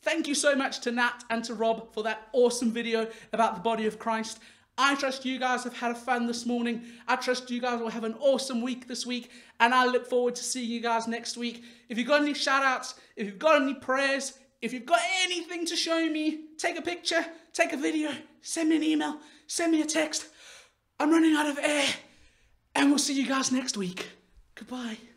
Thank you so much to Nat and to Rob for that awesome video about the body of Christ. I trust you guys have had fun this morning. I trust you guys will have an awesome week this week, and I look forward to seeing you guys next week. If you've got any shout outs, if you've got any prayers, if you've got anything to show me, take a picture, take a video, send me an email, send me a text. I'm running out of air, and we'll see you guys next week. Goodbye.